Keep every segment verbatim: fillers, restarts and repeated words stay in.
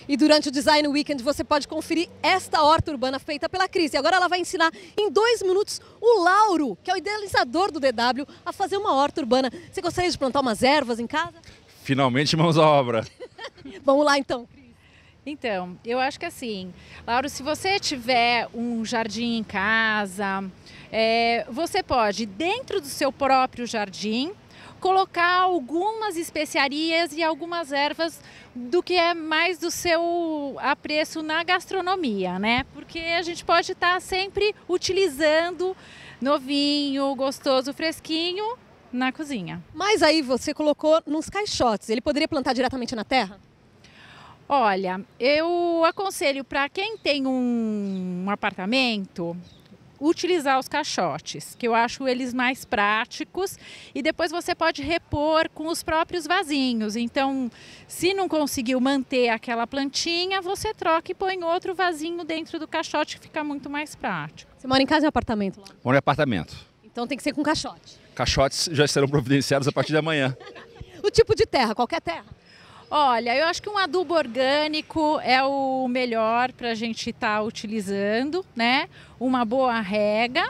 E durante o Design Weekend você pode conferir esta horta urbana feita pela Cris. E agora ela vai ensinar em dois minutos o Lauro, que é o idealizador do D W, a fazer uma horta urbana. Você gostaria de plantar umas ervas em casa? Finalmente mãos à obra. Vamos lá então, Cris. Então, eu acho que assim, Lauro, se você tiver um jardim em casa, é, você pode, dentro do seu próprio jardim, colocar algumas especiarias e algumas ervas do que é mais do seu apreço na gastronomia, né? Porque a gente pode estar sempre utilizando novinho, gostoso, fresquinho na cozinha. Mas aí você colocou nos caixotes. Ele poderia plantar diretamente na terra? Olha, eu aconselho para quem tem um, um apartamento utilizar os caixotes, que eu acho eles mais práticos, e depois você pode repor com os próprios vasinhos. Então, se não conseguiu manter aquela plantinha, você troca e põe outro vasinho dentro do caixote, que fica muito mais prático. Você mora em casa ou em apartamento? Lá? Moro em apartamento. Então tem que ser com caixote. Caixotes já serão providenciados a partir de amanhã. O tipo de terra, qualquer terra? Olha, eu acho que um adubo orgânico é o melhor para a gente estar utilizando, né? Uma boa rega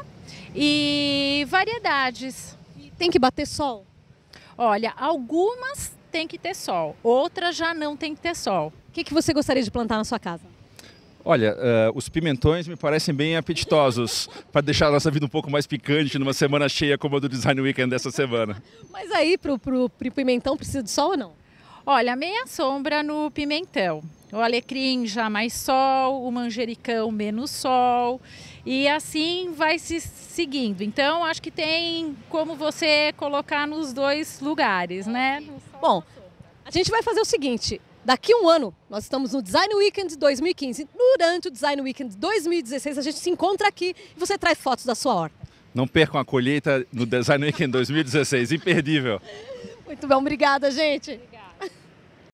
e variedades. E tem que bater sol? Olha, algumas tem que ter sol, outras já não tem que ter sol. O que, que você gostaria de plantar na sua casa? Olha, uh, os pimentões me parecem bem apetitosos para deixar a nossa vida um pouco mais picante numa semana cheia como a do Design Weekend dessa semana. Mas aí, pro, pro, pro pimentão, precisa de sol ou não? Olha, meia sombra no pimentão. O alecrim já mais sol, o manjericão menos sol e assim vai se seguindo. Então, acho que tem como você colocar nos dois lugares, né? Bom, a gente vai fazer o seguinte, daqui a um ano nós estamos no Design Weekend dois mil e quinze. Durante o Design Weekend dois mil e dezesseis a gente se encontra aqui e você traz fotos da sua horta. Não percam a colheita no Design Weekend dois mil e dezesseis, imperdível. Muito bom, obrigada, gente.